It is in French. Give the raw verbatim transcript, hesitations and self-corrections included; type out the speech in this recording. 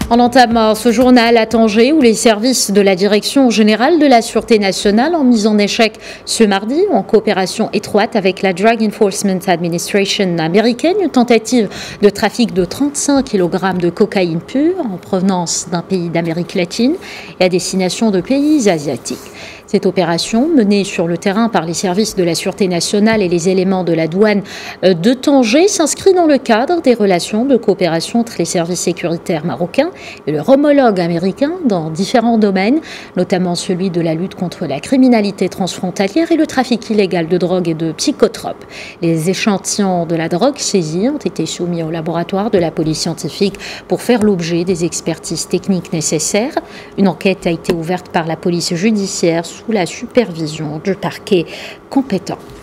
On entame ce journal à Tanger où les services de la Direction générale de la Sûreté nationale ont mis en échec ce mardi, en coopération étroite avec la Drug Enforcement Administration américaine, une tentative de trafic de trente-cinq kilogrammes de cocaïne pure en provenance d'un pays d'Amérique latine et à destination de pays asiatiques. Cette opération, menée sur le terrain par les services de la Sûreté nationale et les éléments de la douane de Tanger, s'inscrit dans le cadre des relations de coopération entre les services sécuritaires marocains et leur homologue américain dans différents domaines, notamment celui de la lutte contre la criminalité transfrontalière et le trafic illégal de drogue et de psychotropes. Les échantillons de la drogue saisis ont été soumis au laboratoire de la police scientifique pour faire l'objet des expertises techniques nécessaires. Une enquête a été ouverte par la police judiciaire sous la supervision du parquet compétent.